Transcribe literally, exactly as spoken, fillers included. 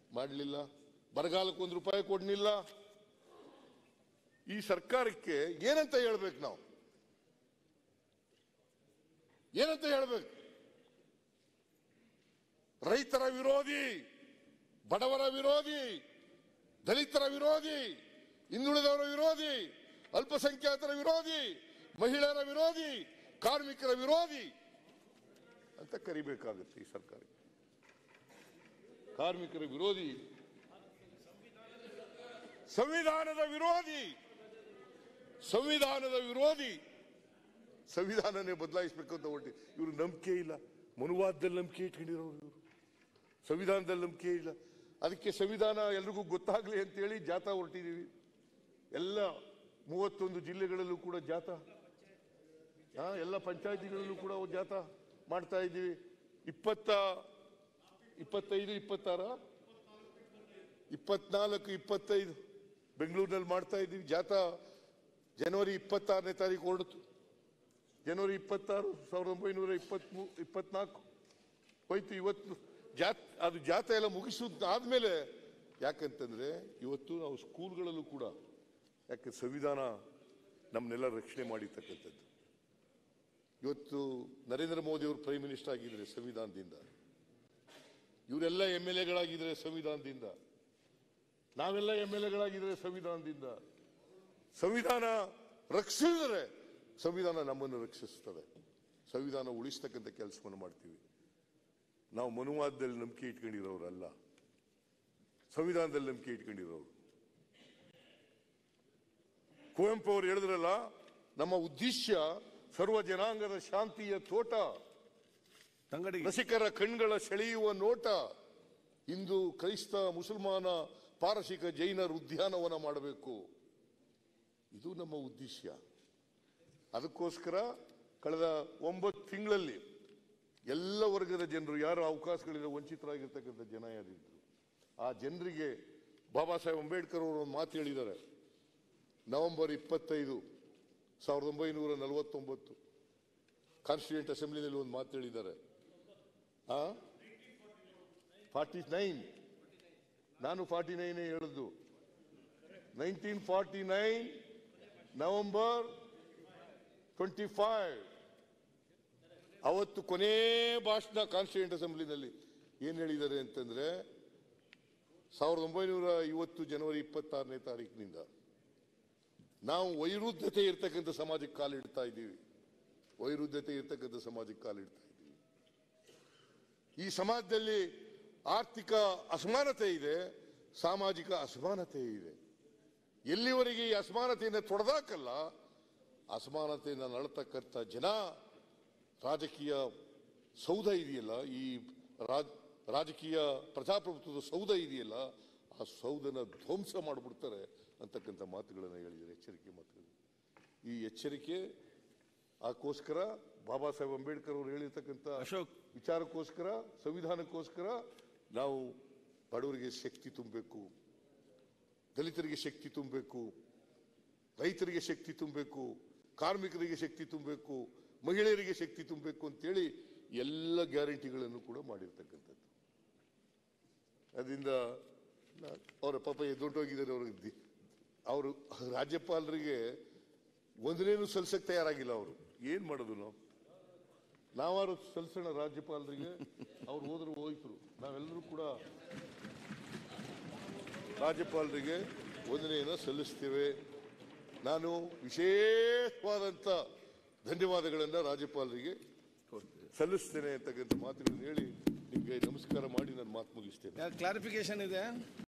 ಮಾಡಲಿಲ್ಲ. ಬರಗಾಲಕ್ಕೆ ಒಂದು ರೂಪಾಯಿ ಕೊಡ್ಲಿಲ್ಲ. ಈ ಸರ್ಕಾರಕ್ಕೆ ಏನಂತ ಹೇಳ್ಬೇಕು ನಾವು? ಏನಂತ ಹೇಳ್ಬೇಕು? ರೈತರ ವಿರೋಧಿ, ಬಡವರ ವಿರೋಧಿ, ದಲಿತರ ವಿರೋಧಿ, ಹಿಂದುಳಿದವರ ವಿರೋಧಿ, ಅಲ್ಪಸಂಖ್ಯಾತರ ವಿರೋಧಿ, ಮಹಿಳೆಯರ ವಿರೋಧಿ, ಕಾರ್ಮಿಕರ ವಿರೋಧಿ ಅಂತ ಕರಿಬೇಕಾಗುತ್ತೆ ಈ ಸರ್ಕಾರ. ಕಾರ್ಮಿಕರ ವಿರೋಧಿ, ಸಂವಿಧಾನದ ವಿರೋಧಿ, ಸಂವಿಧಾನದ ವಿರೋಧಿ. ಸಂವಿಧಾನನೇ ಬದಲಾಯಿಸಬೇಕು ಅಂತ ಹೊರಟಿ ಇವರು ನಂಬಿಕೆ ಇಲ್ಲ. ಮನುವಾದದಲ್ಲಿ ನಂಬಿಕೆ ಇಟ್ಕೊಂಡಿರೋರು ಇವರು, ಸಂವಿಧಾನದಲ್ಲಿ ನಂಬಿಕೆ ಇಲ್ಲ. ಅದಕ್ಕೆ ಸಂವಿಧಾನ ಎಲ್ರಿಗೂ ಗೊತ್ತಾಗ್ಲಿ ಅಂತೇಳಿ ಜಾಥಾ ಹೊರಟಿದ್ದೀವಿ. ಎಲ್ಲ ಮೂವತ್ತೊಂದು ಜಿಲ್ಲೆಗಳಲ್ಲೂ ಕೂಡ ಜಾಥಾ, ಎಲ್ಲ ಪಂಚಾಯತಿಗಳಲ್ಲೂ ಕೂಡ ಜಾಥಾ ಮಾಡ್ತಾ ಇದ್ದೀವಿ. ಇಪ್ಪತ್ತ ಇಪ್ಪತ್ತೈದು ಇಪ್ಪತ್ತಾರ ಇಪ್ಪತ್ನಾಲ್ಕು ಇಪ್ಪತ್ತೈದು ಬೆಂಗಳೂರಿನಲ್ಲಿ ಮಾಡ್ತಾ ಇದ್ದೀವಿ ಜಾಥಾ. ಜನವರಿ ಇಪ್ಪತ್ತಾರನೇ ತಾರೀಕು ಹೊರಡ್ತು. ಜನವರಿ ಇಪ್ಪತ್ತಾರು ಸಾವಿರದ ಒಂಬೈನೂರ ಇಪ್ಪತ್ಮೂ ಇಪ್ಪತ್ನಾಲ್ಕು ಹೋಯ್ತು. ಇವತ್ತು ಜಾತ್ ಅದು ಜಾಥಾ ಎಲ್ಲ ಮುಗಿಸಿದಾದ್ಮೇಲೆ, ಯಾಕಂತಂದ್ರೆ ಇವತ್ತು ನಾವು ಸ್ಕೂಲ್ಗಳಲ್ಲೂ ಕೂಡ, ಯಾಕೆ ಸಂವಿಧಾನ ನಮ್ಮನ್ನೆಲ್ಲ ರಕ್ಷಣೆ ಮಾಡಿರ್ತಕ್ಕಂಥದ್ದು. ಇವತ್ತು ನರೇಂದ್ರ ಮೋದಿ ಅವರು ಪ್ರೈಮ್ ಮಿನಿಸ್ಟರ್ ಆಗಿದ್ರೆ ಸಂವಿಧಾನದಿಂದ, ಇವರೆಲ್ಲ ಎಂ ಎಲ್ ಎಗಳಾಗಿದ್ರೆ ಸಂವಿಧಾನದಿಂದ, ನಾವೆಲ್ಲ ಎಂ ಎಲ್ ಎಗಳಾಗಿದ್ರೆ ಸಂವಿಧಾನದಿಂದ. ಸಂವಿಧಾನ ರಕ್ಷಿಸಿದ್ರೆ ಸಂವಿಧಾನ ನಮ್ಮನ್ನು ರಕ್ಷಿಸ್ತದೆ. ಸಂವಿಧಾನ ಉಳಿಸ್ತಕ್ಕಂಥ ಕೆಲಸವನ್ನು ಮಾಡ್ತೀವಿ ನಾವು. ಮನುವಾದದಲ್ಲಿ ನಂಬಿಕೆ ಇಟ್ಕೊಂಡಿರೋರಲ್ಲ, ಸಂವಿಧಾನದಲ್ಲಿ ನಂಬಿಕೆ ಇಟ್ಕೊಂಡಿರೋರು. ಕುವೆಂಪು ಅವರು ಹೇಳಿದ್ರಲ್ಲ, ನಮ್ಮ ಉದ್ದೇಶ ಸರ್ವ ಜನಾಂಗದ ಶಾಂತಿಯ ತೋಟ, ರಸಿಕರ ಕಣ್ಗಳ ಸೆಳೆಯುವ ನೋಟ, ಹಿಂದೂ ಕ್ರೈಸ್ತ ಮುಸಲ್ಮಾನ ಪಾರಸಿಕ ಜೈನರ ಉದ್ಯಾನವನ ಮಾಡಬೇಕು. ಇದು ನಮ್ಮ ಉದ್ದೇಶ. ಅದಕ್ಕೋಸ್ಕರ ಕಳೆದ ಒಂಬತ್ತು ತಿಂಗಳಲ್ಲಿ ಎಲ್ಲ ವರ್ಗದ ಜನರು, ಯಾರು ಅವಕಾಶಗಳಿಂದ ವಂಚಿತರಾಗಿರ್ತಕ್ಕಂಥ ಜನ ಯಾರಿದ್ರು, ಆ ಜನರಿಗೆ ಬಾಬಾ ಸಾಹೇಬ್ ಅಂಬೇಡ್ಕರ್ ಅವರು ಒಂದು ಮಾತು ಹೇಳಿದ್ದಾರೆ. ನವೆಂಬರ್ ಇಪ್ಪತ್ತೈದು ಸಾವಿರದ ಒಂಬೈನೂರ ನಲವತ್ತೊಂಬತ್ತು ಕಾನ್ಸ್ಟಿಟ್ಯೂಂಟ್ ಅಸೆಂಬ್ಲಿನಲ್ಲಿ ಒಂದು ಮಾತು ಹೇಳಿದ್ದಾರೆ. ಆ ಫಾರ್ಟಿ ನೈನ್ ನಾನು ಫಾರ್ಟಿ ನೈನೇ ಹೇಳಿದ್ದು. Nineteen forty nine November twenty five ಅವತ್ತು ಕೊನೆ ಭಾಷಣ ಕಾನ್ಸ್ಟಿಟ್ಯೂಂಟ್ ಅಸೆಂಬ್ಲಿನಲ್ಲಿ ಏನ್ ಹೇಳಿದ್ದಾರೆ ಅಂತಂದ್ರೆ, ಸಾವಿರದ ಒಂಬೈನೂರ ಐವತ್ತು ಜನವರಿ ಇಪ್ಪತ್ತಾರನೇ ತಾರೀಕಿನಿಂದ ನಾವು ವೈರುಧ್ಯತೆ ಇರ್ತಕ್ಕಂಥ ಸಮಾಜಕ್ಕೆ ಕಾಲಿಡ್ತಾ ಇದ್ದೀವಿ. ವೈರುಧ್ಯತೆ ಇರ್ತಕ್ಕಂಥ ಸಮಾಜಕ್ಕೆ ಕಾಲಿಡ್ತಾ ಇದ್ದೀವಿ. ಈ ಸಮಾಜದಲ್ಲಿ ಆರ್ಥಿಕ ಅಸಮಾನತೆ ಇದೆ, ಸಾಮಾಜಿಕ ಅಸಮಾನತೆ ಇದೆ. ಎಲ್ಲಿವರೆಗೆ ಈ ಅಸಮಾನತೆಯನ್ನು ತೊಡೆದಾಕಲ್ಲ, ಅಸಮಾನತೆಯನ್ನು ನಳತಕ್ಕಂಥ ಜನ, ರಾಜಕೀಯ ಸೌಧ ಇದೆಯಲ್ಲ, ಈ ರಾಜಕೀಯ ಪ್ರಜಾಪ್ರಭುತ್ವದ ಸೌಧ ಇದೆಯಲ್ಲ, ಆ ಸೌಧನ ಧ್ವಂಸ ಮಾಡಿಬಿಡ್ತಾರೆ ಅಂತಕ್ಕಂಥ ಮಾತುಗಳನ್ನು ಹೇಳಿದ್ದಾರೆ, ಎಚ್ಚರಿಕೆ ಮಾತುಗಳು. ಈ ಎಚ್ಚರಿಕೆ ಅದಕ್ಕೋಸ್ಕರ ಬಾಬಾ ಸಾಹೇಬ್ ಅಂಬೇಡ್ಕರ್ ಅವರು ಹೇಳಿರ್ತಕ್ಕಂಥ ವಿಚಾರಕ್ಕೋಸ್ಕರ, ಸಂವಿಧಾನಕ್ಕೋಸ್ಕರ ನಾವು ಬಡವರಿಗೆ ಶಕ್ತಿ ತುಂಬಬೇಕು, ದಲಿತರಿಗೆ ಶಕ್ತಿ ತುಂಬಬೇಕು, ರೈತರಿಗೆ ಶಕ್ತಿ ತುಂಬಬೇಕು, ಕಾರ್ಮಿಕರಿಗೆ ಶಕ್ತಿ ತುಂಬಬೇಕು, ಮಹಿಳೆಯರಿಗೆ ಶಕ್ತಿ ತುಂಬಬೇಕು ಅಂತೇಳಿ ಎಲ್ಲ ಗ್ಯಾರಂಟಿಗಳನ್ನು ಕೂಡ ಮಾಡಿರ್ತಕ್ಕಂಥದ್ದು. ಅದರಿಂದ ಅವರ ಪಾಪ ಎದ್ದೊಂಟೋಗಿದ್ದಾರೆ. ಅವ್ರಿಗೆ ಅವರು ರಾಜ್ಯಪಾಲರಿಗೆ ಒಂದನೇನು ಸಲ್ಸಕ್ಕೆ ತಯಾರಾಗಿಲ್ಲ. ಅವರು ಏನ್ ಮಾಡೋದು? ನಾವು ನಾವಾರು ಸಲ್ಸೋಣ ರಾಜ್ಯಪಾಲರಿಗೆ. ಅವ್ರು ಹೋದ್ರು ಹೋಯ್ತರು. ನಾವೆಲ್ಲರೂ ಕೂಡ ರಾಜ್ಯಪಾಲರಿಗೆ ವಂದನೆಯನ್ನು ಸಲ್ಲಿಸ್ತೇವೆ. ನಾನು ವಿಶೇಷವಾದಂಥ ಧನ್ಯವಾದಗಳನ್ನು ರಾಜ್ಯಪಾಲರಿಗೆ ಸಲ್ಲಿಸ್ತೇನೆ ಅಂತಕ್ಕಂಥ ಮಾತುಗಳನ್ನು ಹೇಳಿ ನಿಮಗೆ ನಮಸ್ಕಾರ ಮಾಡಿ ನಾನು ಮಾತು ಮುಗಿಸ್ತೇನೆ. ಕ್ಲಾರಿಫಿಕೇಶನ್ ಇದೆ.